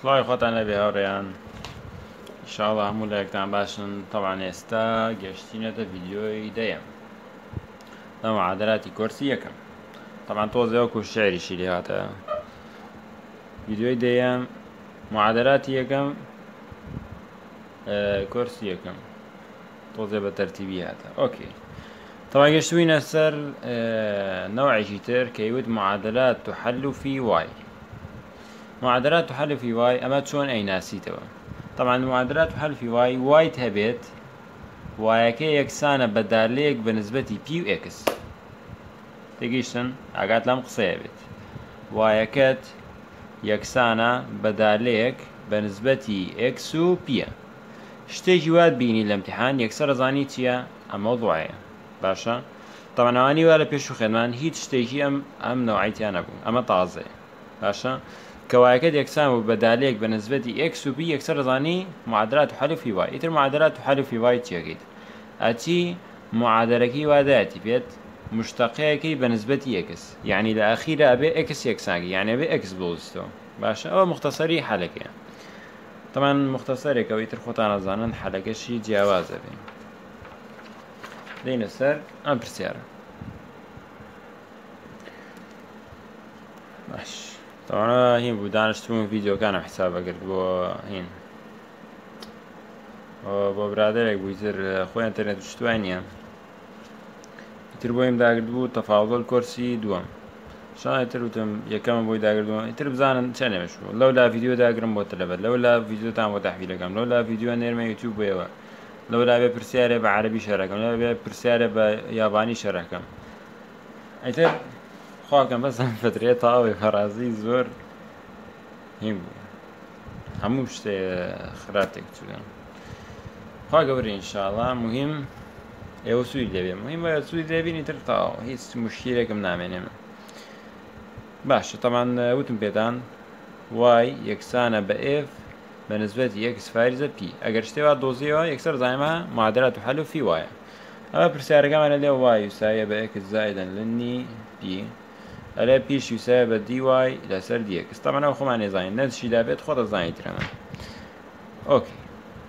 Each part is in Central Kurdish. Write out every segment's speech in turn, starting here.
سڵاوی خۆتان لەبێ هاوڕێیان ئینشاڵڵا هەموو لایەکتان باشن. تەڵان ئێستا گەشتینەتە ڤیدیۆی دەیەم لە معادلاتی کۆرسی یەکەم. تەڵان تۆزێ وەکو شێعریشی لێ هاتە ڤیدیۆی دەیەم معادلاتی یەکەم کۆرسی یەکەم تۆزێ بە تەرتیبی هاتە. ئۆکێ طبعا گەشتوینە سەر نەوعێکی تر کە یوت معادلات تحل في واي. معادلات تحل في واي ئەمە چۆن ئەیناسیتەوە؟ طبعا معادلات تحل في واي وايت هەبێت وایەکە یەکسانە بە دالەیەک بە نسبەتی پی و ئێکس. تێگەیشتن؟ ئاگات لەم قسەیە بێت وایەکەت یەکسانە بە دالەیەک بە نسبەتی ئێکس و پیە. شتێکی وات بینی لە ئیمتیحان یەکسەر ئەزانی چییە؟ ئەمە وڵایە. باشە؟ طبعا ئەوانی وا لە پێش و خێنمان هیچ شتێکی ئەم نەوعیتیان نەبوو، ئەمە تازەیە. باشە؟ کەوایەکەت یەکسان و بەدالەیەک بە نسبەتی ئێکس و پی یەکسەر ئەزانی معادلات تحل في واي. ئیتر معادلات تحل في واي چیەکەیت؟ ئەچی معادلەکەی وادایەتی بێت مشتەقەیەکەی بە نسبەتی ئێکس، یعنی لە ئەخیرە ئەبێ ئێکس یەکسانگی، یعنی ئەبێ ئێکس بڵویستەوە. باشە؟ ئەوە مختصری حەلەکەیە. طبعا مختصرێکەوە ئیتر خۆتان ئەزانن حەلەکەشی جیاوازە بێ. دەینە سەر ئەم پرسیارە. باش طبعا هین بوو دانیشتبووم ڤیدیۆکانم حسابەگرت بۆ هین بۆ برادێک بوو ئیتر خۆی ئینتەرنێت شتوای نییە، ئیتر بۆیم داگرت بوو تەفاوڵ کۆرسی دووەم. شایەتر وتم یەکەمە بۆی داگردووە ئیتر بزانن چ نێمەش بوو. لەو لا ڤیدیۆ داگرم بۆ تەلەبەت، لەو لا ڤیدیۆتان بۆ تەحویلەکەم، لەو لا ڤیدیۆ نێرمە یوتیوب بۆیەوە، لەو لا بێ پرسیارێ بە عەرەبی شەرەکەم، لەو بێ پرسیارێ بە یابانی شەرەکەم. ئیتر خواکەم بەسم فترێ تاوی فەرازی زۆر هین بوو، هەموو شتێ خراپێک چوون. خوا گەورە ئینشاڵڵا مهم ئێوە سوود دەبێ، مهمە سوود دەبینی تر تاو هیچ مشکلێکم نامێنێمە. باشە طبعا وتم پێتان وای یەکسانە بە ئف بە نسبەتی ئێکس فاریزە پی. ئەگەر شتێوا دۆزیەوە یەکسەر زانیمە معادلات تحل في وایە. ئەمە پرسیارەکەمانە لێ وای یوساویە بە ئێکس زائیدەن لنی پی، ئەلێ پیش یوساویە بە دی وای لەسەر دی ئێکس. طبعا ئەو خۆمان نێزانین نەچی دابێت خۆ دەزانیترەمە. ئۆکێ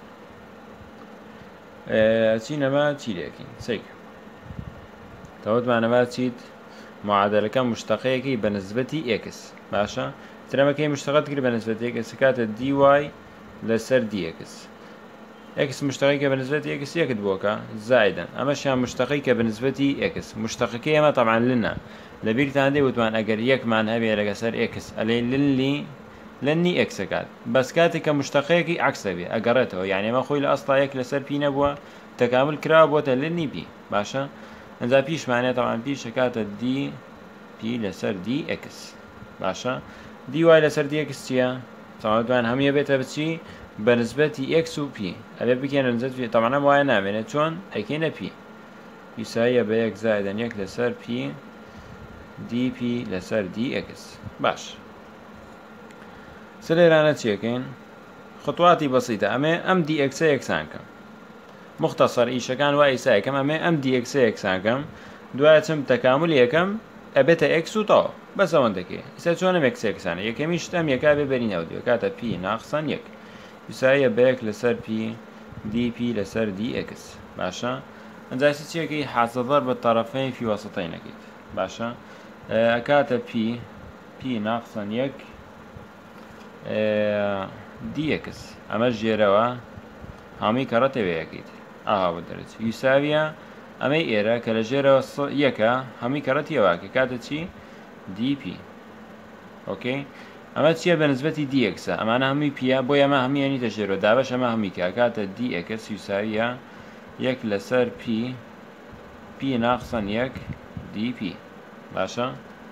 چینەمە چی لێکین سێکە تەوتمانەوە چیت معادلەکە مشتەقەیەکی بە نسبەتی ئێکس. باشە؟ ترەمەکەی مشتەقەت کرد بە نسبەتی ئێکس کاتە دی وای لەسەر دی ئێکس. ئێکس مشتەقەیەکە بە نسبەتی ئێکس یەکت بۆکە زائیدەن، ئەمەشیان مشتەقەیەکە بە نسبەتی ئێکس. مشتەقەکەی ئەمە طبعا لنە لەبیرتان دێ وتوان ئەگەر یەکمان هەبێ لەگەسەر ئێکس ئەلێ لنی ئێکسەکات، بەس کاتێک کە مشتەقەیەکی عەکسە بێ ئەگەڕێتەوە، یعنی ئەمە خۆی لە ئەسڵا یەک لەسەر پی نەبووە تەکامل کراوە بۆتە لنی پی. باشە؟ ئەنجا پیشمانێت طبعا پیش کاتە دی پی لەسەر دی ئێکس. باشە؟ دی وای لەسەر دی ئێکس چییە؟ تەواوەتوان هەموویە بێتە بچی بە نسبەتی ئێکس و پی. ئەبێ بکەنە نسبەتی طبعا ئەم وایە نامێنێت چۆن ئەکەینە پی یوساویە بە یەک زائیدەن یەک لەسەر پی دی پی لەسەر دی ئێکس. باش سلێرانە چیەکەین؟ خطواتی بەسیتە. ئەمێ ئەم دی ئێکسە یەکسانکەم، مختصر ئیشەکان وای ئیسایەکەم ئەمێ ئەم دی ئێکسە یەکسانکەم، دوایە چم تەکامل یەکەم ئەبێتە ئێکس و تەواو بەس ئەوەندەکەی. ئیسا چۆنم ئێکس یەکسانە؟ یەکەمی شتەم یەکا بێ بەرینەوە دوێ کاتە پی ناقسەن یەک یوساویە بە یەک لەسەر پی دی پی لەسەر دی ئێکس. باشە؟ ئەنجا چیەکەی حاصل بە طرفین فی وەسەطەینەکەیت. باشە؟ ئەکاتە پی ناقسەن یەک دی ئێکس، ئەمە ژێرەوە هەمووی کەڕە تەوەیەکەیت ئاها بۆ دەرەچ یوساویە ئەمەی ئێرە کە لە ژێرەوە یەکە هەمووی کەڕە تێواکە کاتە چی؟ دی پی. ئۆکەی ئەمە چییە؟ بە نسبەتی دی ئێکسە، ئەمانە هەمووی پیە بۆ ئەمە هەموویانیتە ژێرەوە دابەش ئەمە هەمووی کە کاتە دی ئێکس یوساویە یەک لەسەر پی ناقسەن یەک دی پی. باشە؟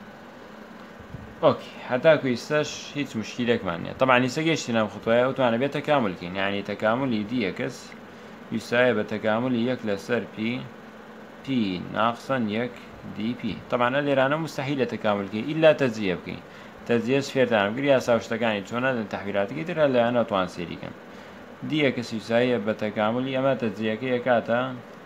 ئۆکی هەتاکو ئێستاش هیچ مشکلێکمان نییە. طبعا ئێستا گەیشتین ئەم خوتوایە ئەوتوانە بێت تەکاملکەین، یعنی تەکاملی دی ئێکس یوساویە بە تەکاملی یەک لەسەر پی ناقسەن یەک دی پی. طبعا لێرانە مستەحیلە تەکاملکەی ئیلا تەجزیە بکەین. تەجزیەش فێرتانم کرد یاسا شتەکانی چۆنە لە تەحویلاتەکەی تر لەیانە توان سێریکەن. دی ئێکس یوساویە بە تەکاملی ئەمە تەجزیەکەی کاتە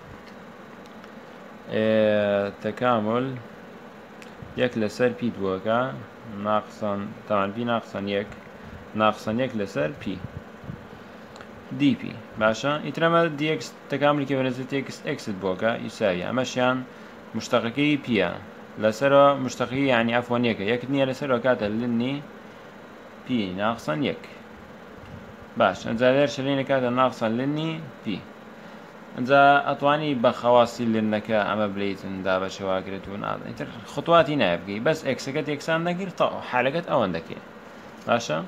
تەکامل یەک لەسەر پی دووەکە ناقسەن تەمان پی ناقسەن یەک ناقصا 1 لسر بي دي بي باشا. يترمى دي اكس تكامل كيف نزلت اكس اكس بوكا يساوي امشيان مشتقكي بيا لسر مشتقكي يعني عفوا يك نية لسر وكاتا لني بي ناقصا 1 باش انزا لير شلين كاتا ناقصا لني بي انزا اتواني بخواصي لنكا اما بليتن دا بشواكرتون انتر خطواتي نابقي بس اكسكت اكسان نكير طاو حالكت اوان دكي باشا.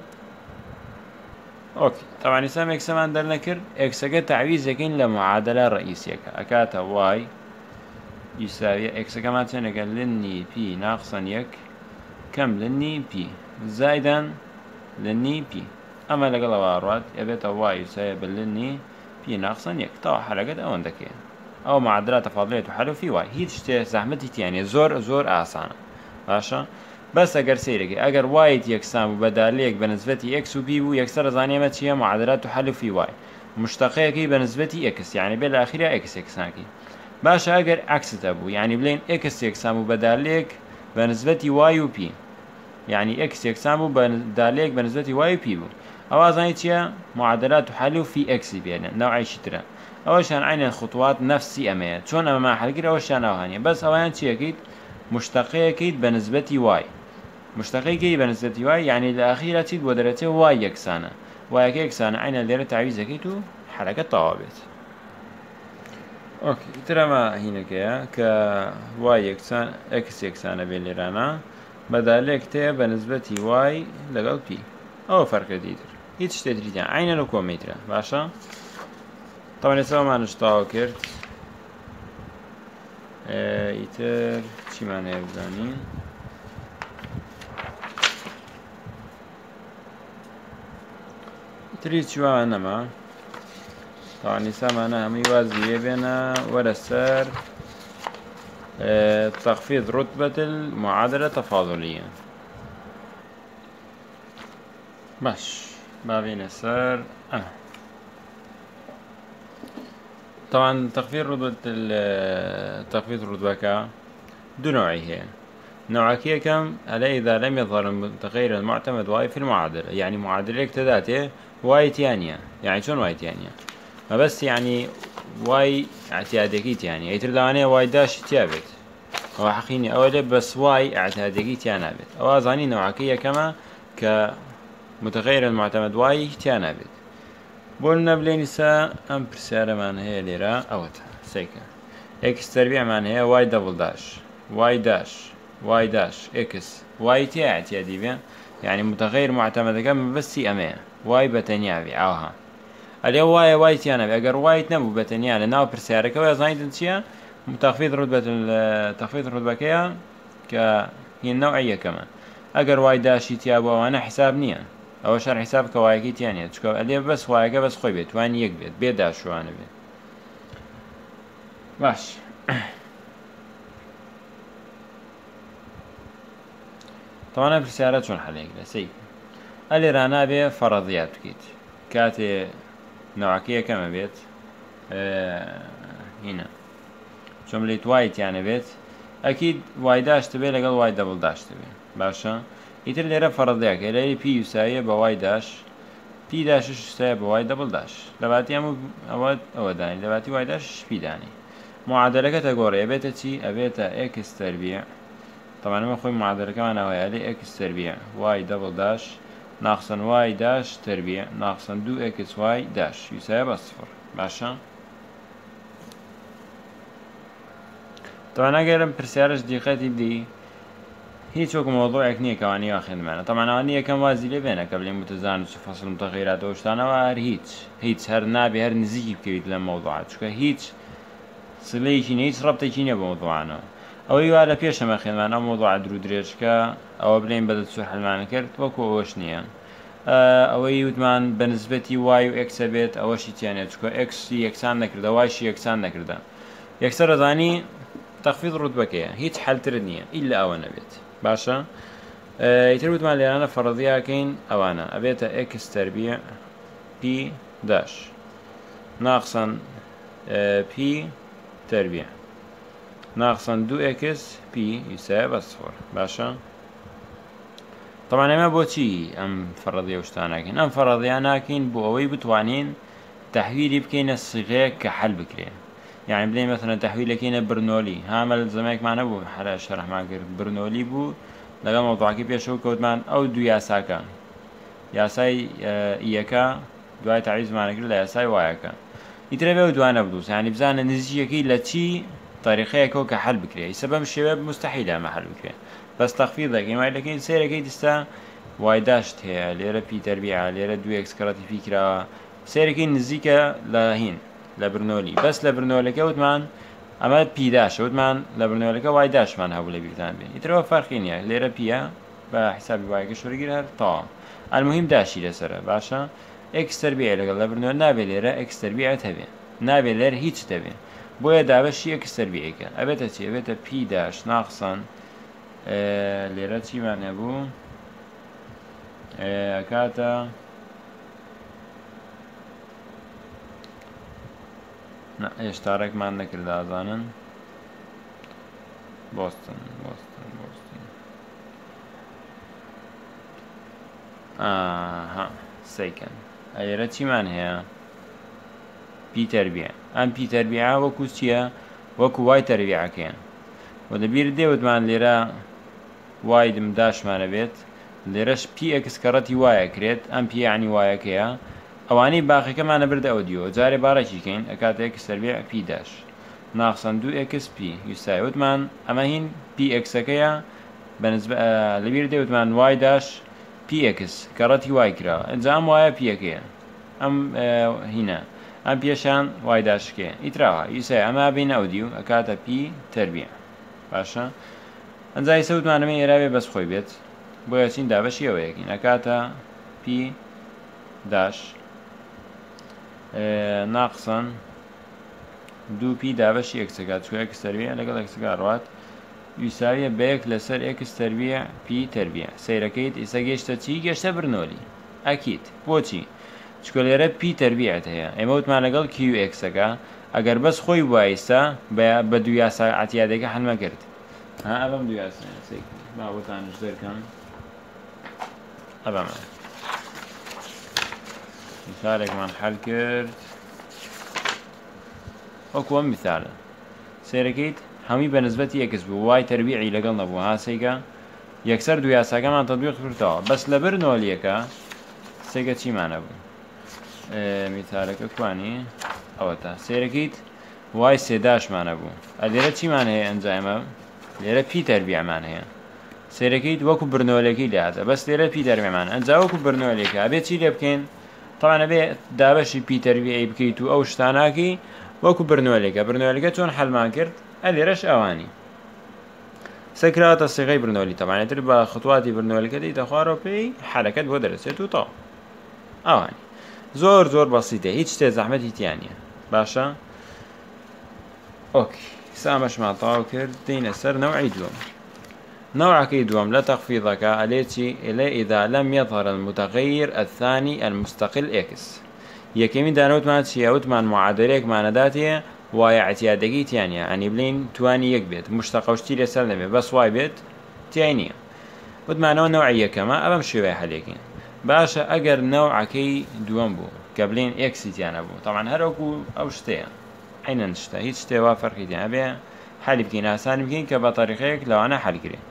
اوكي طبعا يسام اكسمان در نكر اكسكت تعويز يكين لمعادلة رئيسية اكاتا واي يساوي اكسكما تنقل لني بي ناقصا 1 كم لني بي زائدا لني بي اما لقل واروات يبيت واي يساوي باللني بي ناقصا 1 طبعا حلقت اوان دكي او معادلات تفاضلية تحل في واي هي تشتي زحمتي يعني زور آسانة باشا. بس اگر سيرك اگر واي يكسام بداليك بنسبة اكس و بي و يكسر زانيمة هي معادلات تحل في واي مشتقيكي بنسبة اكس يعني بالاخير اكس اكساكي باشا. اگر عكس تبو يعني بلين اكس يكسام بداليك بنسبة واي و بي يعني اكس يكسام بداليك بنسبة واي و بي بو اوازاني هي معادلات تحل في اكس بيانا نوعي شترا اوشان عين الخطوات نفسي امية شون اما ما حلقير اوشان اوهانية بس اوهان چي اكيد مشتقي اكيد بنسبة واي مشتقي اكيد بنسبة واي يعني الاخيرة تيد ودرته واي يكسانة واي يكسانة عين الليرة تعويز اكيدو حركة طوابت. اوكي ترى ما هنا كيا ك واي يكسان اكس يكسانة بالليرانا بدالك تي بنسبة واي لقل بي او فرق ديدر هيتش تدريد يعني عين الكوميترا باشا. طبعا يسوى ما نشطاو كرت ايتر چی معنی بزنین تريد شو أنا ما طبعا يسمى أنا هم يوازي بين ورسر تخفيض رتبة المعادلة تفاضلية باش ما بين السر طبعا تخفيض الرتبة دو نوعي هي نوعكية كم على إذا لم يظهر المتغير المعتمد واي في المعادلة يعني معادلة اكتداته واي تانية يعني شون واي تانية ما بس يعني واي اعتيادكيت يعني يتردانية واي داش تيابت هو حقيني أولي بس واي اعتيادكيت يانابت أو أظاني نوعكية كما كمتغير المعتمد واي تيانابت بولنا بلينسا أم برسالة من هي ليرا أوتها سيكا اكس تربيع من هي واي دبل داش واي داش واي داش اكس واي تي اعتيادي بين يعني متغير معتمد كم بس سي أمين واي بتنيابي عوها اليوم واي تي أنا أجر واي تنبو بتنيا لأنه برسالة كوي زايد تنشيا تخفيض الرتبة كيا هي النوعية كمان أجر واي داشي تيابو وأنا حساب نيا أو شر حساب كواي كي يعني تشكو اليوم بس واي بس خوي بيت وين يكبت بيداش وأنا بيت باش. طبعا برسالة شون حليك لسي اللي رانا بيه فرضيات بكيت كاتي نوعكية كما بيت هنا جملة وايت يعني بيت أكيد واي داش تبي لقل واي دبل داش تبي باشا يتر ليرة فرضيك إلي بي يساوي بواي داش بي داش يساوي بواي دبل داش لباتي أمو أو داني لباتي واي داش بي داني معادلة كتغوري أبيتا تي أبيتا إكس تربيع طبعا ما أخوي معادلة كمان هو لي إكس تربيع واي دبل داش ناقصا واي داش تربيع ناقصا دو اكس واي داش يساوي صفر باشا. طبعا اگر برسيارش دقيقتي بدي هيك وكو موضوعك نية كواني واخد معنا طبعا اوانية كم وازي لي بينك قبل متزان فصل متغيرات وشتانا وهر هيك هر نابي هر نزيكي بكريت للموضوعات شكا هيك صليشين هيك ربطيشين بموضوعنا او يوالا بيش ما خير معنا موضوع درو دريشكا او بلين بدل سوح المعنى كرت وكو اوش نية او يوتمان بنسبة واي و اكس بيت او شي تاني تشكو اكس يكسان نكرده واي شي يكسان نكرده يكسر ذاني تخفيض رتبة كيا هيك حل تردنية الا اونا بيت باشا. يتربط مع اللي انا فرضيها كين اوانا ابيتا اكس تربيع بي داش ناقصا بي تربيع ناقصا دو اكس بي يساوي صفر باشا. طبعا اما بوچی ام فرضیه وشتاناکین ام فرضیاناکین بو اوی بتوانین تحويلي بكينا الصيغة كحل بكري. يعني بلين مثلا تحويل كينا برنولي هامل زمانك معنا بو حلا شرح معك برنولي بو لقى موضوع كيف يشوف كودمان أو دو ياساكا ياساي إياكا دواي تعريز معنا كل ياساي واياكا يتربي ودوانا بدوس يعني بزانا نزيجي كي لتشي طريقة كو كحل بكري سبب الشباب مستحيل ما حل بكري بس تخفيض لك يعني لكن سيرة كي تستا وايداشت هي ليرة بي تربيعة ليرة دو اكس كراتي فكرة سيركي نزيكا لهين لبرنولي بس لبرنولي كوتمان اما بي داش وتمان لبرنولي كواي داش من هبول بيتان بين يتروا فرقين يعني ليرة بيا بحساب واي كشورجير طا المهم داشي لسره باشا اكس تربيع لقال لبرنولي نابي ليرة اكس تربيع تبي نابي ليرة هيج تبي بويا دابشي اكس تربيعك ابيتا تي ابيتا بي داش ناقصا ليرة تي معنى ابو كاتا اشتراك ما عندك الأذان بوسطن ها سيكن ايرا چی من هيا بي تربيع ام بي تربيعه وكو چيا وكو واي تربيعه كين ودبير ديوت من ليرا واي دم داش مانا بيت ليرش بي اكس كرتي واي كريت ام بي يعني واي كيا اواني باقي كمان برد اوديو جاري بارشي كين اكات اكس تربيع بي داش ناقصا دو اكس بي يساوي وتمان اما هين بي اكس كيا بالنسبه لبير دي وتمان واي داش بي اكس كرتي واي كرا انزام واي بي كيا ام هنا ام بيشان واي داش كي يتراها يساوي اما بين اوديو اكات بي تربيع باشا انزا يسوي وتمان من يرابي بس خوي بيت بويا سين دابشي اويكين اكاتا بي داش ناقصا دو بي دابش اكس كات شو اكس تربيع لقد اكس كاروات يساوي بيك لسر اكس تربيع بي تربيع سيركيت إسا جيشتا تشي جيشتا برنولي أكيد بوشي شكوليرا بي تربيعت هي اموت ما لقل كيو اكس كا اگر بس خوي وايسا بدو ياسا عتيادك حل ما كرت ها أبم دو ياسا سيك ما بوتانش دير كان أبم مثالك من حل كرت وكو مثال سيركيت همي بنسبة يكس بو واي تربيعي لقلنا بو ها سيكا يكسر دو ياسا كمان تطبيق فرتاوا بس لبرنوليكا سيكا چي معنى بو مثالك اكواني اوتا سيركيت واي سيداش معنى بو اديرا چي معنى هي انزايما ليرا بي تربيع معنى هي سيركيت وكو برنوليكي لهذا بس ليرا بي تربيع معنى انزا وكو برنوليكا ابي چي لبكين طبعا ابي دابشي بي تربيعي بكيتو او شتاناكي وكو برنوليكا چون حل ما كرت اديرش اواني سكرات الصيغي برنولي طبعا تربى خطواتي برنوليكا دي تخوارو بي حركات بو درسيتو طا اواني زور بسيطة هيج تي زحمتي تيانية باشا اوكي سامش مع طاو كرد دين سر نوعي دوم نوعك دوم لا تخفيضك التي إلى إذا لم يظهر المتغير الثاني المستقل إكس يكيمين دانوت مان شياوت مان معادلك مان داتي واي اعتيادكي تيانية يعني بلين تواني يك بيت مشتقوشتي لسر نبي بس واي بيت تيانية وتمانو نوعية كما أبم شوية حليكين باشا اگر نوعكي دوم بو قبلين اكس تيانا بو طبعا هروكو او شتيا حين نشتا هيت شتيا فرقي تيانا بيها حل بكين آسان بكين كبطريقيك لو انا حل كري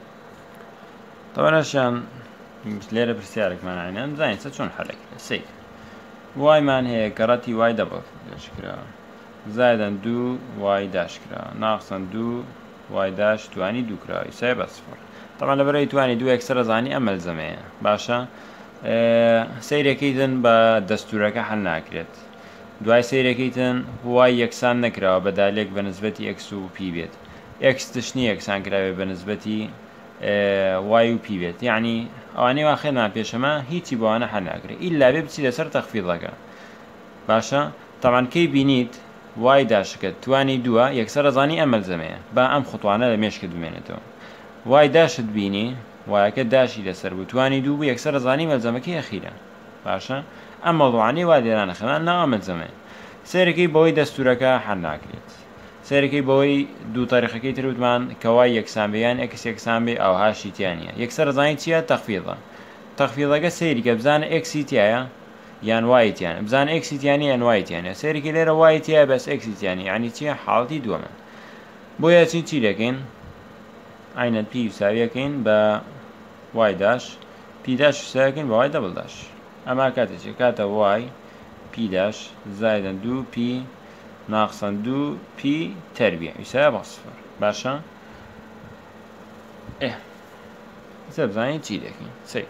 طبعا عشان ليرة برسيارك مانا عينان زين ستشون حلك سيك واي مان هي كراتي واي دبل شكرا زائدا دو واي داش كرا ناقصا دو واي داش تواني دو كرا يساوي بصفر طبعا لبرای تواني دو اكسر زاني امل زمه باشا سيركيتن با دستورك حل ناكرت دوای سيركيتن واي يكسان نكرا بدالك بنسبة اكس و بي بيت اكس تشني يكسان كرا بنسبة واي و بي بيت يعني اواني واخينا بيشما هيتي بوانا حل ناكرت إلا ببتي لسر تخفيضك باشا طبعا كي بينيت واي داشكت تواني دوا يكسر زاني امل زمه با ام خطوانا لميشكد بمينتو واي داشت بيني وايك داشي لسر بتواني دوب يكسر زاني ملزمكي أخيرا باشا أما موضوعني واديران خلال نا ملزمين سيركي بوي دستورك حل ناكريت سيركي بوي دو طريقة كي تروتمان كواي يكسان بيان اكس يكسان بي او هاشي تيانية يكسر زاين تيا تخفيضة تخفيضة سيركي بزان اكسي تيايا يان واي تيان بزان اكسي تياني يان واي تياني سيركي ليرا واي تيا بس اكسي تياني يعني تيا حالتي دوما بويا تي لكن عين بي يساوي كين با واي داش بي داش يساوي كين با واي دبل داش اما كاتا واي بي داش زائدا دو بي ناقصا دو بي تربيع يساوي بصفر باشا يساوي بزاني تي لكن سيك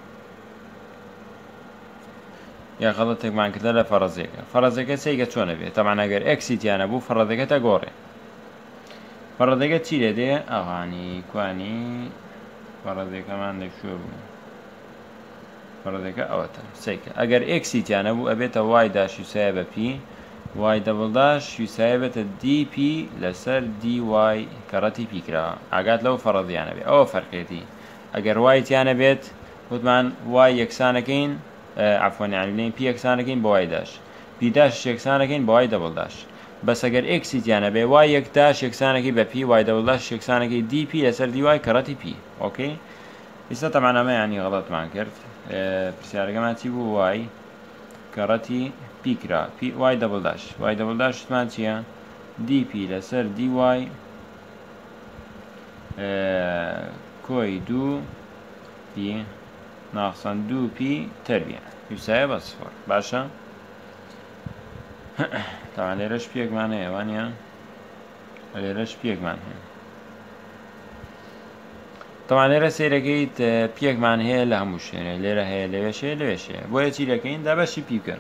يا غلطك معن كده لا فرضيك سيكا شونه بيه طبعا اگر اكسي تيانا بو فرضيك تاقوري فرضيك تي لدي اغاني كواني فرضيك ما عندك شو بو فرضيك اوتا سيكا اگر اكسي تيانا بو ابيتا واي داش يساوي بي واي دبل داش يساوي دي بي لسر دي واي كرتي بي كرا عقات لو فرضيانا بي او فرقيتي اگر واي تيانا بيت وثمان واي يكسانكين عفوا يعني بي يكسانكين بواي داش بي داش يكسانكين بواي دبل داش بس اگر اكسي تيانا بي واي يك داش يكسانكي بي واي دبل داش يكسانكي دي بي لسر دي واي كرتي بي اوكي لسه طبعا ما يعني غلط معن كرت برسيارة كمان تيبو واي كرتي بي كرا بي واي دبل داش ثمان تيا دي بي لسر دي واي كوي دو بي ناقصا دو بي تربيع يساوي بصفر باشا طبعا ليرش بيك معنى ايوانيا ليرش بيك معنى طبعا ليرة سيركيت بيك معنى هي لهموش يعني ليرة هي لويش بويا تي لكين دابشي بيكر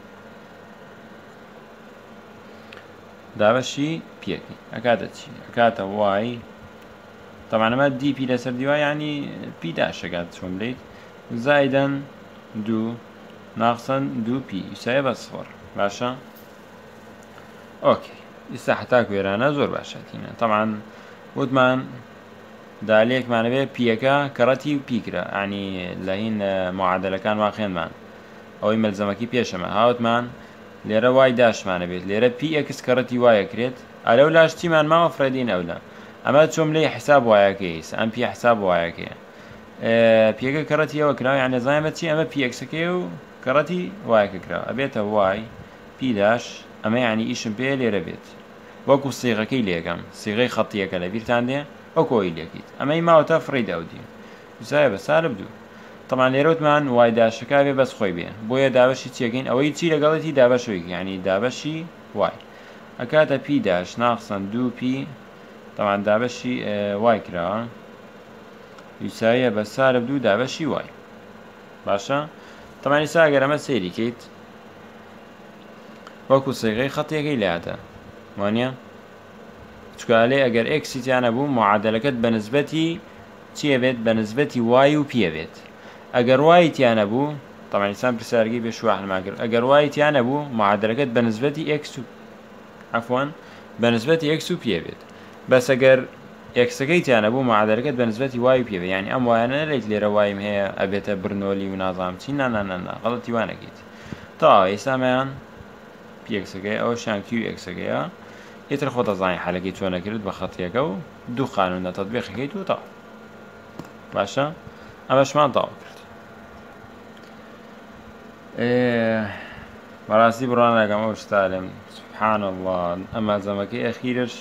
دابشي بيكي اكاتا واي طبعا ما دي بي لسر دي واي يعني بي داش اكاد شو مليت زائدا دو ناقصا دو بي يساوي بصفر باشا اوكي لسه حتاكو يرانا زور باشا تينا طبعا ودمان داليك معنا بيه بيكا كرتي وبيكرا يعني لهين معادلة كان واقعين مان او ملزمكي بيشما هاوتمان ليرا واي داش معنا بيه ليرا بي اكس كرتي واي كريت الو لاشتي مان ما مفردين اولا اما تشوم لي حساب واي كيس ام بي حساب واي كي بيكا كرتي وكرا يعني زايمتي اما بي اكس كيو كرتي واي كرا ابيتا واي بي داش اما يعني ايشم بيه ليرا بيت وكو صيغة كي ليكم صيغة خطية كلا بيرتان دي اوكو إليكيت اما ما وتا فريد اودي يساوي بس سالب دو طبعا ليروت مان واي داش كافي بس خوي بيه بويا دابشي تيكين او يتي لقلتي دابشوي يعني دابشي واي اكاتا بي داش ناقصا دو بي طبعا دابشي واي كرا يساوي بس سالب دو دابشي واي باشا طبعا يساوي اگر اما سيري كيت وكو صيغي خطيه كي لاتا وانيا تشكالي اگر اكسي تيانا بو معادلكت بنسبتي تيه بيت بنسبتي واي و بي بيت اگر واي تيانا بو طبعا انسان برسالكي بيش واحد معقر اگر واي تيانا بو معادلكت بنسبتي اكس عفوا بنسبتي اكس و بي بيت بس اگر اكسكي تيانا بو معادلكت بنسبتي واي و بي بيت يعني ام واي انا ليت ليرا واي هي ابيتا برنولي ونظام تي نا غلطي وانا كيت طا يسامان بي اكسكي او شان كيو اكسكي يتر خود ازاين حلقي تونا كرد بخطيك او دو قانون تطبيق كيتو طا باشا اماش ما طاو كرد براسي برانا كم اوش تعلم سبحان الله اما زمكي اخيرش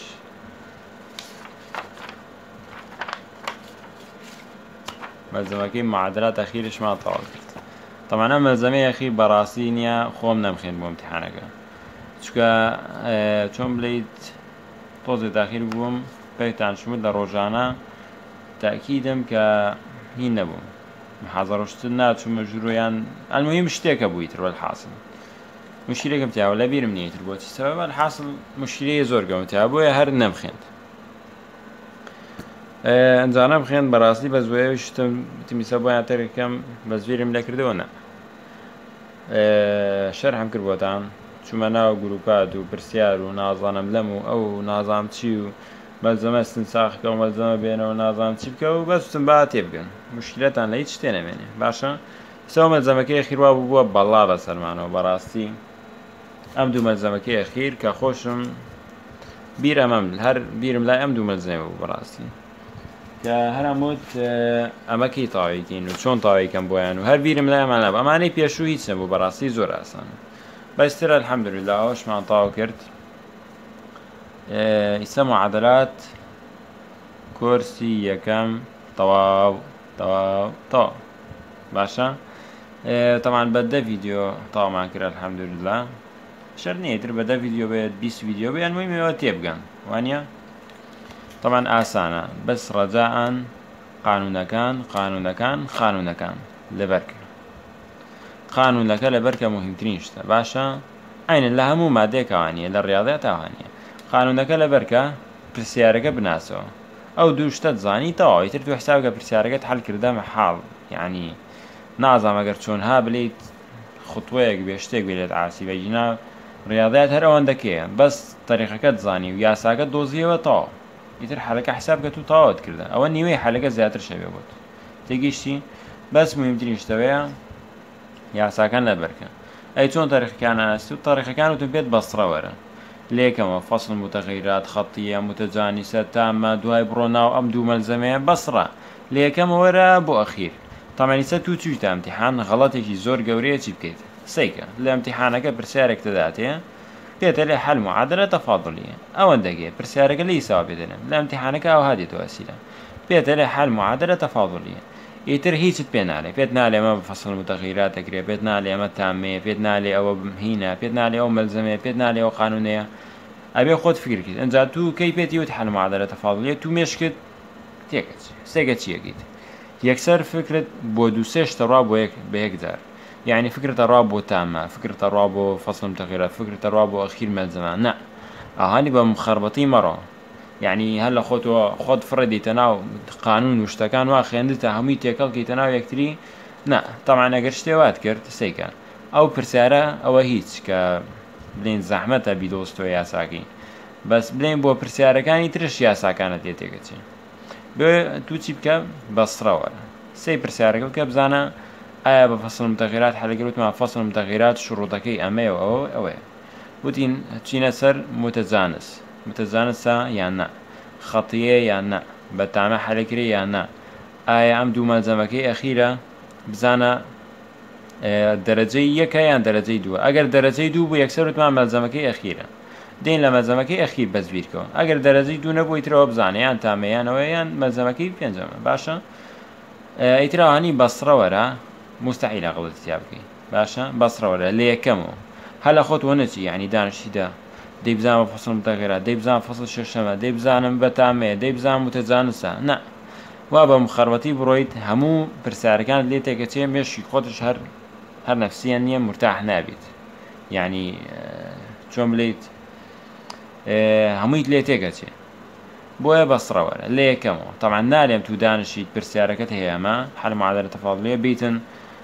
ملزمكي معادلات اخيرش ما طاو كرد طبعا اما ملزمي اخير براسينيا خوم نمخين بامتحانك چونکە چۆن بڵیت تۆزێ داخیر بووم پێتان شمت لە ڕۆژانە تاکیدم کە هین نەبووم محازەڕۆشتن ناچوومە ژوورۆیان المهم شتێکە بوویتر والحاصل مشکلێکم تیاوە لە بیرم نیەتر بۆچی سەبەب الحاصل مشکلەیە زۆر گەورەتە بۆیە هەر نەمخێند ئەنجا نەمخێند بەڕاستی بە زۆیەوی شتم تمیسە بۆیان تەرکەم بە زوێرم لەکردەوە نە شەرحم کرد بۆتان چوومە ناو گروپات و پرسیار و نازانم لەم و ئەو نازام چی و مەلزەمە استنساخکە و مەلزەمە بێنەوە نازام چی بکە و بەستم با تێبگەن مشکلەتان لە هیچ شتێ نەمێنێ باشە ئێستا مەلزەمەکەی ئەخیروا بووە بەڵا بەسەرمانەوە بەڕاستی ئەم دوو مەلزەمەکەی ئەخیر کە خۆشم بیر ئەمەم هەر بیرم لای ئەم دوو مەلزمە بوو بەڕاستی کە هەراموت ئەمەکەی تاویکەین و چۆن تاویکەم بۆیان و هەر بیرم لای ئەمان نەبوو ئەمانەی پێشوو هیچ نەبوو بەڕاستی زۆر ئاسانە بەسترە الحەمدولله ئەوەشمان تاو کرد ئیسە معادلات کۆرسی یەکەم تەواو باشە طبعا بەدە ڤیدیۆ تاوامان کرد الحەمدولله شەر نییە تر بەدە ڤیدیۆ بێت 20 ڤیدیۆ بێن مهمەوە تێبگەن وانە طبعا ئاسانە بەس ڕەجاءن قانونەکان لەبەرکە قانونەکە لەبەرکە مهمترین شتە باشە عینن لە هەموو مادێکەوانیە لە ڕاضیات ئەوانیە قانونەکە لەبەرکە پرسیارەکە بناسەوە ئەو دوو شتە زانی تەواوی تر تو حسابکە پرسیارەکەت حەل کردە مەحاڵ یعنی نازام ئەگەر چۆنها بلیت خوتوەیەک بێ شتێک بێت ئاسی بەجینا ڕاضیات هەر ئەوەندەکەیە بەس تەریقەکەت زانی و یاساکە دۆزیەوە تەواو ئیتر حەلەکە حسابکە تو تەواوت کردە ئەوە نیوەی حەلەکە زیاتر شەوێ بوت تێگەیشتی بەس مهمترین شتەوەیە یاساکان لەبەرکە ئەی چۆن تاریخەکان ئەناسی و تاریخەکانتون پێت بەسڕەوەرە لێکەمە فەصل متغیرات خەتیە متجانسە تامە دوای بڕۆ ناو ئەم دوو مەلزەمەیە بەسڕە لێکەمەوەرە بۆ ئەخیر تەمەنیسە تو چوویتە ئەمتیحان غەڵەتێکی زۆر گەورەیە چی بکەیت سەیکە لە ئەمتیحانەکە پرسیارێک دەداتێ پێتە لێ حەل معادلە تەفاضلیە ئەوەندەگێ پرسیارەکە لە ئیساوا پێدەنێن لە ئەمتیحانەکە ئەوها دێتەوە ئەسیلە پێتە لێ حەل معادلە تەفاضلیە ئیتر هیچت پێ نالێ پێت نالێ ئەمە فەصل متغیرات دەکرێ پێت نالێ ئەمە تامەیە پێت نالێ ئەوە هینە پێت نالێ ئەو مەلزەمەیە پێت نالێ ئەو قانونەیە ئەبێ خۆت فکرکرد ئەنجا تو کەی پێتی وت حەل معادلە تەفاضلیە تو مێشکت تێکەچ سێگە چیەکەیت یەکسەر فکرت بۆ دوو سێ شتە ڕوا بە یەکجار يعني فكرة الراب تامة فكرة الراب فصل متغيرات فكرة الراب أخير من زمان لا هاني بمخربطين مرة يعني هلا خود فردي تناو قانون وشتكان واخيندته همي تيكل كي تناو يكتري لا طبعا اگرشتي واد كرت سيكا او برسارة او هيج ك بلين زحمته بيدوستو ياساكي بس بلين بو برسارة كان يترش ياسا كانت يتيكتي بو توتي بك بصرا سي برسارة بزانا ئایا بە فەصل متغیرات حەلەگەوتمان فەصل متغیرات شروطەکەی ئەمەیە و ئەوەیە وتین چینە سەر متەجانسە یان نا خەتیە یان نا بە تامە حەلەکرێ یان نا ئایا ئەم دوو مەلزەمەکەی ئەخیرە بزانە دەرەجەی یەکە یان دەرەجەی دووە ئەگەر دەرەجەی دوو بوو یەکسەر وتمان مەلزەمەکەی ئەخیرە دێن لە مەلزەمەکەی ئەخیر بەس بیرکەوە ئەگەر دەرەجەی دوو نەبووی ترەوە بزانە یان تامەیانەوە یان مەلزەمەکەی پێنجەمە باشە ئیتراوانی بەسڕەوەرە مستحيل غلط تيابكي باشا بصرة ولا ليه كمو هلا خط ونتي يعني دانش دا دي بزان فصل متغيرات دي بزان فصل شرشمة دي بزان بتامة دي بزان متجانسة نا وابا مخربطي برويد همو برساركان ليه تيكتي مش خودش هر نفسيا نية مرتاح نابت يعني شو مليت هميت ليه تيكتي بويا بصرة ولا ليه كمو طبعا ناليم تو دانشيت برساركت هي ما حل معادلة تفاضلية بيتن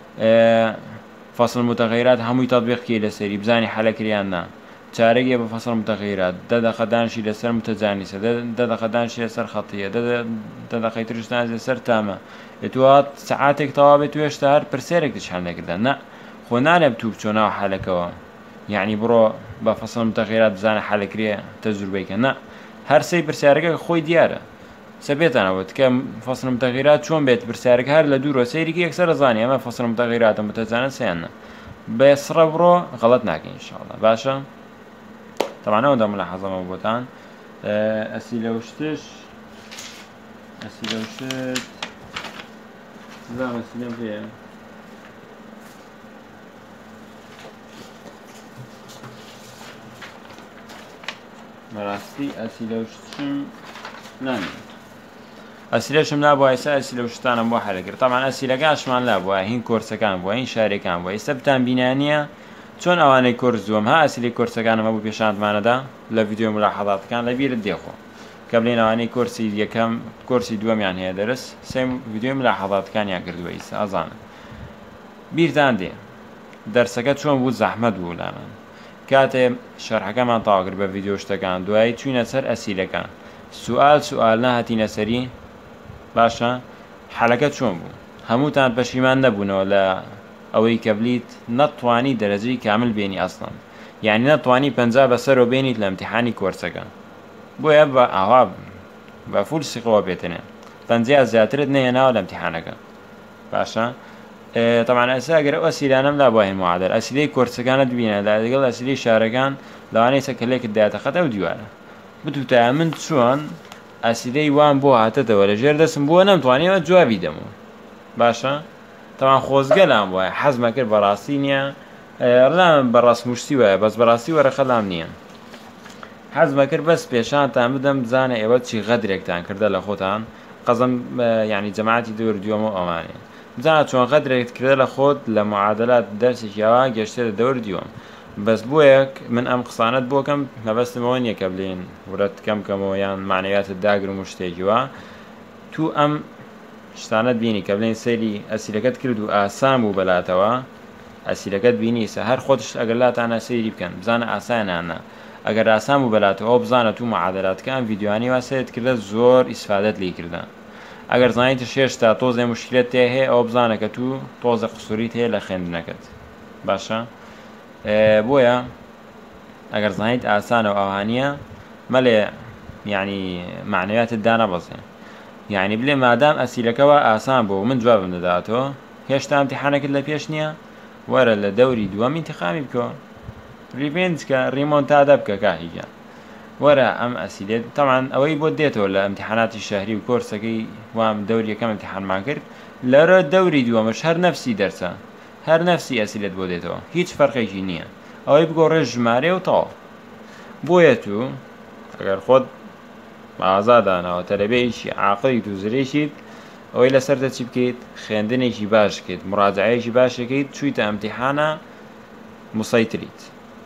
فصل متغيرات هموي تطبيق كي لسري بزاني حالك ريانا تاريخي بفصل متغيرات دادا خدانشي لسر متجانسة دادا خدانشي لسر خطية دادا خيترشتان لسر تامة اتوات ساعاتك طوابت ويشتهر برسيرك تشحن لكدا نا خو نالب توب چوناو حالكوا يعني برو بفصل متغيرات بزاني حالك ريا تجربيك نا هر سي برسيرك خوي دياره سبيت أنا وتكم فصل متغيرات شون بيت برسارك هر لدور وسيرك يكسر زاني أما فصل متغيرات متزانة سيانا بس ربرو غلط ناكي إن شاء الله باشا طبعا هذا ملاحظة موجودان أسئلة وشتش لا أسئلة فيها مراسي أسئلة وشتشم نعم ئەسیلەشم نابووە ئێستا ئەسیلە وشتانم بۆ حەلەکرد طبعا ئەسیلەکانشمان لابووە هین کۆرسەکان بووە هین شارێکان بووە ئێستا بتان بینانیە چۆن ئەوانەی کۆرس دووەم ها ئەسیلی کۆرسەکانم هەبوو پێشانتمانەدا لە ڤیدیۆ ملاحەزاتەکان لە بیرت دێخۆ کە بڵێن ئەوانەی کۆرسی یەکەم کۆرسی دووەمیان هەیە دەرس سێم ڤیدیۆ ملاحەزاتەکانیان کردووە ئێستا ئەزانن بیرتان دێ دەرسەکە چۆن بوو زەحمەت بوو لا من کاتێ شەرحەکەمان تەواو کرد بە ڤیدیۆ شتەکان دوایی چوینە سەر ئەسیلەکان سوال نەهاتینە سەری باشە حەلەکە چۆن بوو هەمووتان پەشیمان نەبوونەوە لە ئەوەی کە بلیت نەتوانی دەرەجەی کامل بێنی ئەسڵن یعنی نەتوانی 50 بەسەرەوە بێنیت لە ئەمتیحانی کۆرسەکە بۆیە بە ئاوا بە فول سیقەوە بێتنێ پەنجیا زیاترت نێناوە لە امتحانەکە باشە طبعا ئەسا ئەگەر ئەو ئەسیلانەم لا بۆ هێن معادل ئەسیلەی کۆرسەکانت بینە لەگەڵ ئەسیلەی شارەکان لەوانەیە سەکەلێکت دایەتە خەتە و دیوارە بتوتە من چۆن ئەسیلەی وان بۆ هاتەتەوە لە ژێر دەسم بووە نەمتوانێمە جوابی دەمەوە باشە تەوان خۆزگە لام وایە حەزمە کرد بەڕاستی نییە ڕام بەڕاست موشتی وایە بەس بەڕاستی وەرەخە لام نییە حەزمە کرد بەس پێشانتان بدەم بزانە ئێوە چی غەدرێکتان کردە لە خۆتان قەزم ینی جەماعەتی دوور دیوەمە ئەوانێ بزانە چۆن غەدرێکت کردە لە خۆت لە معادلات دەرسێکیاوە گەشتێتە دەور دیوەم بەس بۆ یەک من ئەم قسانت بۆکەم مەبەستمەوە نییە کە بڵێن ورەت کەمکەمەوە یان معنەویاتت داگرم و شتێکیوە تو ئەم شتانت بینی کە بڵێن سەیری ئەسیلەکەت کرد و ئاسان بوو بەلاتەوە ئەسیلەکەت بینی سە هەر خۆتش ئەگەر لاتانە سەیری بکەن بزانە ئاسانانە ئەگەر ئاسان بوو بەلاتەوە بزانە تو معادلاتەکان ڤیدیۆانی واسەیەت کردە زۆر ئیسفادەت لێ کردە ئەگەر زانیتە شێشتا تۆزێ مشکلت تێ هەیە ئەوە بزانە کە تو تۆزە قسووریت هەیە لە خوێندنەکەت باشە بۆیە ئەگەر زانیت ئاسانە و ئەوانیە مەلێ ینی معنەویاتت دانەبەزێ یعنی بلێ مادام ئەسیلەکەەوە ئاسان بوو من جوابم دەداتەوە هێشتا ئەمتیحانەکەت لە پێش نییە وەرە لە دەوری دووەم ئینتیخامی بکەوە ریڤێنجکە ڕیمۆنتادە بکە کاهیگە وەرە ئەم ئەسیلێت تەمان ئەوەی بۆ دێتەوە لە ئەمتیحاناتی شەهری و کۆرسەکەی وام دەوری یەکەم ئەمتیحانمان کرد لەرە دەوری دووەمەش هەر نەفسی دەرسە هەر نەفسی ئەسیلێت بۆ دێتەوە هیچ فەرقێکی نییە ئەوەی بگۆڕێ ژمارە و تەواو بۆیە تو ئەگەر خۆت ئازادانەوە تەلەبەیەکی عاقڵی و زرێشیت ئەوەی لەسەردە چی بکەیت خوێندنێکی باش بکەیت مڕاجعەیەکی باشەکەیت چوویتە ئەمتیحانە مسەیتریت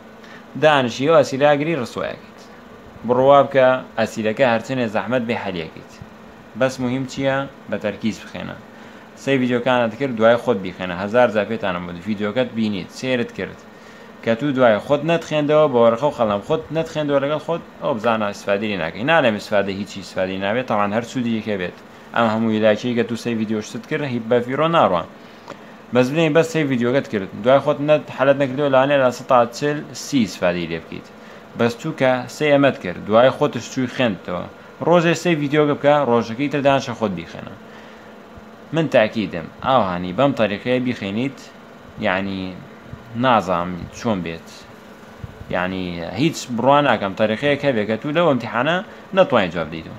دانشی و ئەسیلاگری ڕسوایەکەیت بڕوا بکە ئەسیلەکە هەرچنێ زەحمەت بێ حەلیەکەیت بەس مهم چییە بە تەرکیز بخێنە سەی ڤیدیۆکانت کرد دوای خۆت بیخێنە هەزار جا پێتانم بوو ڤیدیۆکەت بینیت سێرت کرد کە تو دوای خۆت نەتخێندەوە بە وەرەخە و خەڵام خۆت نەتخێندەوە لەگەڵ خۆت ئەو بزانە ئیسفادەی ناکەی نالێم ئیسفادە هیچی ئیسفادەی نابێت تەوان هەر سوودیەکە بێت ئەم هەموو ویلایەکی کە تو سەی ڤیدیۆشتت کرد هیچ بەفیرۆ ناڕوان بەس بڵێن بەس سەی ڤیدیۆکەت کرد دوای خۆت حەلەت نەکردەوە لەوانەیە لە 140 ئیسفادەی لێ بکەیت بەس تو کە سەی ئەمەت کرد دوای خۆتش چووی خوێندتەوە ڕۆژێ سەی ڤیدیۆکە بکە ڕۆژەکەی تر دانشە خۆت بیخێنە من تاکیدم ئاوهانی بەم تەریقەیە بیخێنیت یعنی نازانم چۆن بێت یعنی هیچ بڕوان ناکەم تەریقەیەک هەبێت کە تو لەو ئەمتیحانە نەتوانیت جواب بدەیتەوە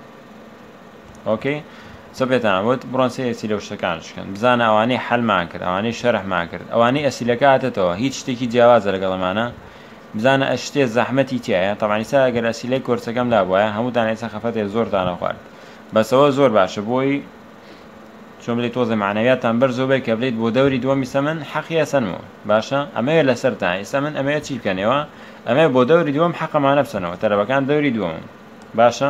ئۆکەی چە پێتانەوت بڕۆن سێ ئەسیلە و شتەکانشکەن بزانە ئەوانەی حەلمان کرد ئەوانەی شەرحمان کرد ئەوانەی ئەسیلەکە هاتێتەوە هیچ شتێکی جیاوازە لەگەڵەمانە بزانە ئەش شتێ زەحمەتی تایە تەمانیسا ئەگەر ئەسیلەی کۆرسەکەم لا بووە هەمووتان ئێستا خەفەتێ زۆرتانە خوارد بەسەوە زۆر باشە بۆی چۆن بڵێ تۆزە معنەویاتان بەرزۆ بێت کە بڵێت بۆ دەوری دووەمی سەمن حەقیە سەنمەوە باشە ئەمەیە لەسەرتان ئێستا من ئەمەیە چی بکەنەوە ئەمەیە بۆ دەوری دووەم حەقەمانە بسەنەوە تەلەبەکان دەوری دووەم باشە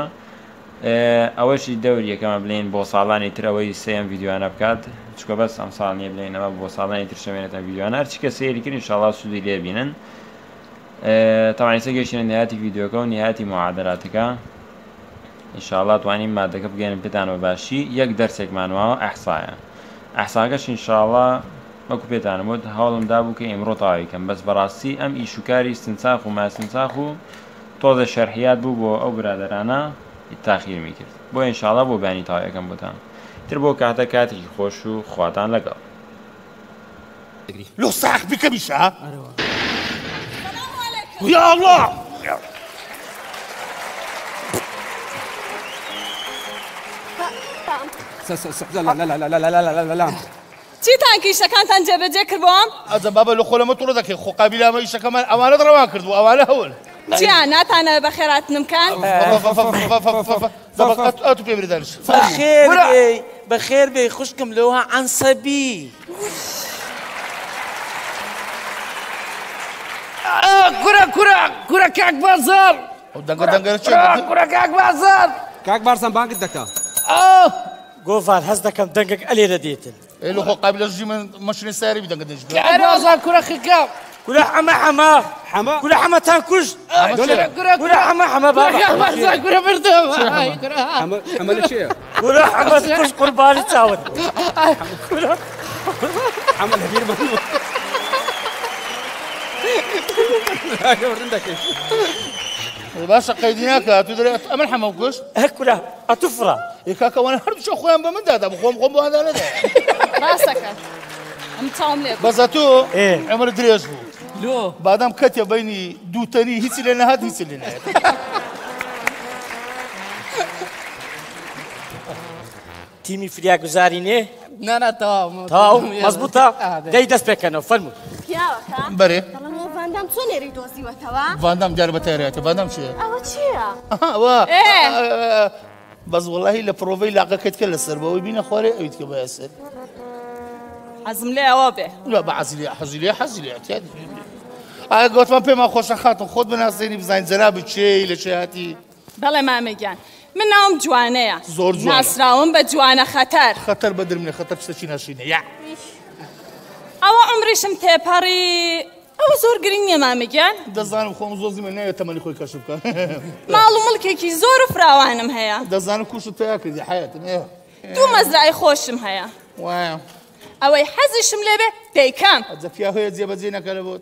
ئەوەشی دەوری یەکەمە بڵێن بۆ ساڵانی تر ئەوەی سێم ڤیدیۆانە بکات چکە بەس ئەم ساڵ نیە بڵێن ئەمە بۆ ساڵانی تر شەوێنێتە ڤیدیۆانە هەرچی کە سەیری کرد ئینشاڵڵا سوودی لێ بینن تەوانیسە گەشتنە نهایەتی ڤیدیۆکە و نهایەتی معادلاتەکە ئینشاءڵڵا توانین مادەکە بگەێنن پێتانەوە باشی یەک دەرسێکمانەوە ئەحسایە ئەحساکەش ئینشاءڵڵا وەکو پێتانم وت هەوڵم دابوو کە ئێمڕۆ تاویکەم بەس بەڕاستی ئەم ئیشوکاری استنساخ و ماسنساخ و تۆزە شەرحیات بوو بۆ ئەو برادەرانە تاخیرمی کرد بۆ ئینشاءڵڵا بۆ بانی تاویەکەم بۆتان تر بۆ کاتە کاتێکی خۆش و خواتان لەگەڵ لو ساق بكبشة يا الله لا لا لا لا لا لا لا لا لا چیتان کیشەکانتان جێبەجێ کردبووەم؟ ئەجە بابە لە خۆ لەمە تووڕە دەکەی خۆ قابیلە ئەمە ئیشەکەمان ئەوانە ڕەوان کردو ئەوانە هەول جیان ناتانە بە خێراتنم کەن؟ ئەتو پێ برێدانش بەخێر بێ خوشکم لەوها عەنسەبی كرة كاك بازار دەنگە دەنگەرە چێ كرة كاك بازار كاك بارسان بانكت دكا گۆڤار هەز دەکەم دەنگێک ئەلێرە دێتن لە خۆ قابلە ژی من مەشنی ساری بی دەنگە دەژ بازار كرة خكام كرة حما كرة حمەتان کوشت كرة حما بابا بازار كرة بردم حما لشيء كرة حمەت کوشت قوربانی چاوت حما الهبير مهمة هاي وردن دكي باشە قەیدی ناکات تو دەرێت ئەمن حەمە کوشت كورا أتفرى کاکەوانە هەردوو خۆیان بە مندا خۆم بۆ هەدا نەدا ڕاستەکە ئەم چاوم لێ بەزە تۆ إيه. عمر درێژ بوو لۆ بادام کەتێ بینی دووتەنی هیچی لێ نەهات هیچی لێ نایەت تيمي فريا گزارينه نانا تاو تاو مزبوطة داي دست بكنو فرمو پیاوەکە بەرێ دەڵێنەوە ڤاندام چۆن لێرەی دۆزیوەتەوە ڤاندام دیار بەتایرێتە ڤاندام چییە؟ ئەوە چییە؟ ئەوە بەس وەڵاهی لە پرۆڤەی لاقەکەت کرد لەسەر بەوەی بینە خوارێ ئەویت کە بەسەر حەزم لێ ئەوە بێ لا بە حەزی لێ ئایا گوتمان پێمان خۆشە خاتم خۆت بناسێنی بزانین جەنابی چێی لە چێ هاتی بەڵێ مامەگیان من ناوم جوانەیە زۆر جوانە. ناسراوم بە جوانە خەتەر خەتەر بەدرمنێ خەتەر شتێکی ناشینە یا ئەوە عمریشم تێپەڕی ئەوە زۆر گرنگ نییە مامەگیان دەزانم خۆم زۆر زیمە نایە تەمەنی خۆی کەشف بکەم ماڵ و مڵکێکی زۆر و فراوانم هەیە دەزانم کوشت تیا کردی حیاتم دوو مەزرای خۆشم هەیە وایە ئەوەی حەزیشم لێ بێ دەیکەم ئەجە پیا هەیە جێبەجێ نەکەرە بۆت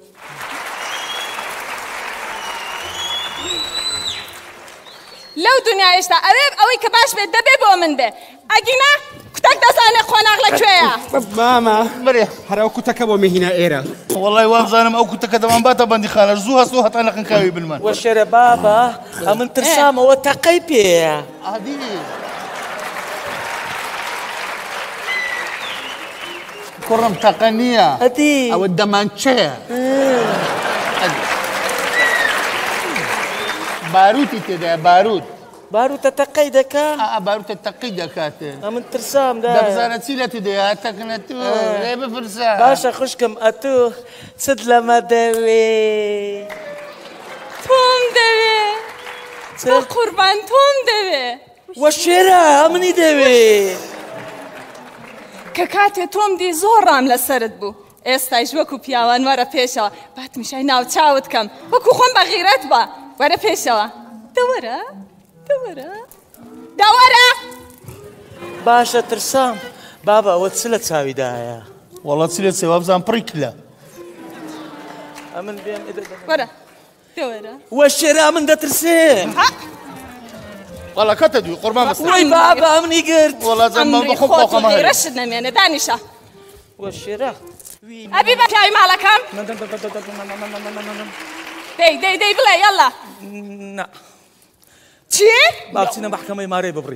لەو دنیایشتا ئەوەی کە باش بێت دەبێ بۆ من بێ ئەگینا کوتەک دەزانێ خۆناغ لەکوێیە ماما بەرێ هەراو کوتەکە بۆ مهینە ئێرە وەڵای وابزانم ئەو کوتەکە دەمان باتە بەندیخانە زوو هەستۆ هەتا نەقنکاوی بنمان وشرە بابا ئەمن ترسامەوە تەقەی پێیە عادی کوڕم تەقە نییە هەدی ئەوە دەمانچەیە باروتی تێدایە بارود باروتە تەقەی دەکا باروتە تەقی دەکاتێ ئەمن ترسام دا دەبزانە چی لە تو دەیە تەکنە تو لێ بپرسە باشە خوشکم ئەتو چت لەمە دەوێ تۆم دەوێ بە قوربان تۆم دەوێ وەشێرە ئەمنی دەوێ کە کاتێ تۆم دی زۆر ڕام لەسرت بوو ئێستایش وەکو پیاوان وەرە پێشەوە باتمیشای ناو چاوت کەم وەکو خۆم بە غیرەت بە وەرە پێشەوە دەوەرە دەوەرە باشە ترسام بابا ئەوە چ لە چاویدایە وەڵات چی لێ چێوە بزان پڕی کلە ئەمن بێم وەرە دەوەرە وەشێرە ئەمن دەترسێم وەڵا کەتە دوی قوربان بەستە وەی بابا ئەمنی گرت وەڵا جەممە ئەمری بخۆم خۆت و قۆقەمە هەیە غیرەشت نەمێنێ دانیشە وەشێرە ئەبی بە پیاوی ماڵەکەم دەی بڵێ یەڵا نا چی؟ با بچینە مەحکەمەی مارەی ببڕین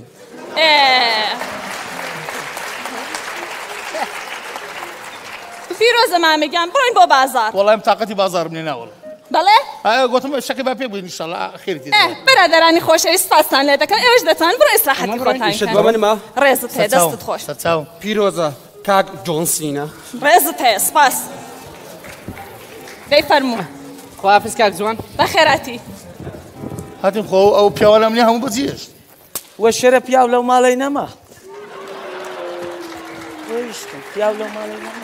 فیرۆزە مامەگیان بڕۆین بۆ بازار وەڵام تااقەتی بازار منێ ناوەڵ بەڵێ؟ گوتم شەکەی با پێ بووین ئینشەڵا خێرتی بەرادەرانی خۆشەویست سپاستان لێ دەکەن ئێوەش دەتوان بڕۆ ئیسراحەتی شت بە خۆتان منما ڕێزت هەیە دەستت خۆش سەرچاوم پیرۆزە کاک جۆنسینە ڕێزت هەیە سپاس دەی فەرموو خواافز کاک جوان بەخێراتی هاتیم خۆ ئەو پیاوانە منێ هەموو بەجێشت وەشێرە پیاو لەو ماڵی نەما ویشتم پیاو لەو ماڵی نەما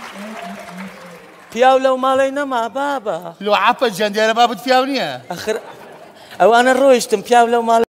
پیاو لەو ماڵی نەما بابا لۆ عاپە گیان دیارە بابت پیاو نییە ئەخر ئەوانە ڕۆیشتم پیاو لەو ماڵ